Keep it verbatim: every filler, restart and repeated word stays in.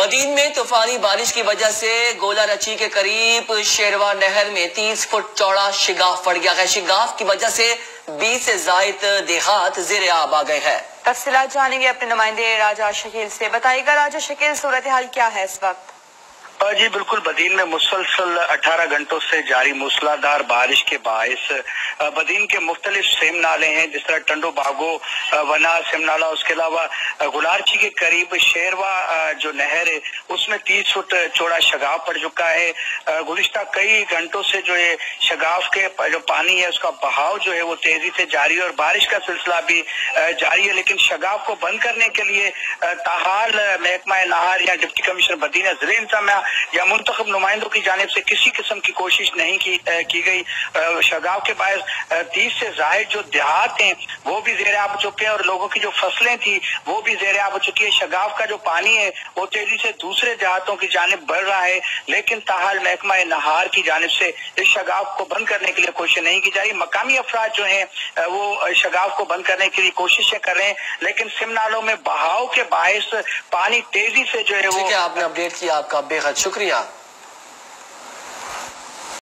مدین میں طوفانی بارش کی وجہ سے گولا رچی کے قریب شیروا نہر میں تیس فٹ چوڑا شگاف پڑ گیا ہے۔ شگاف کی وجہ سے بیس سے زائد دیہات زیر آب آ گئے ہیں۔ تفصیلات جانیں گے اپنے نمائندے راجہ شکیل سے۔ بتائیے گا راجہ شکیل، صورتحال کیا ہے اس وقت؟ جی بالکل، بدین میں مسلسل اٹھارہ گھنٹوں سے جاری موسلادھار بارش کے باعث بدین کے مختلف سیم نالے ہیں، جس طرح ٹنڈو باغو ونا سیم نالا، اس کے علاوہ گلارچی کے قریب شیروا جو نہر ہے اس میں تیس فٹ چوڑا شگاف پڑ چکا ہے۔ گزشتہ کئی گھنٹوں سے جو ہے شگاف کے جو پانی ہے اس کا بہاؤ جو ہے وہ تیزی سے جاری ہے اور بارش کا سلسلہ بھی جاری ہے، لیکن شگاف کو بند کرنے کے لیے تاحال محکمہ نہار یا ڈپٹی کمشنر بدین ضلع انتظامیہ یا منتخب نمائندوں کی جانب سے کسی قسم کی کوشش نہیں کی کی گئی۔ شگاف کے باعث تیس سے زائد جو دیہات ہیں وہ بھی زیر آب چکے ہیں اور لوگوں کی جو فصلیں تھی وہ بھی زیر آب چکی ہے۔ شگاف کا جو پانی ہے وہ تیزی سے دوسرے دیہاتوں کی جانب بڑھ رہا ہے، لیکن تاحال محکمہ نہار کی جانب سے اس شگاف کو بند کرنے کے لیے کوشش نہیں کی جا رہی۔ مقامی افراد جو ہیں وہ شگاف کو بند کرنے کے لیے کوششیں کر رہے ہیں، لیکن سم نالوں میں بہاؤ کے باعث پانی تیزی سے جو ہے وہ آپ نے اپڈیٹ کیا، آپ کا بے حد شکریہ۔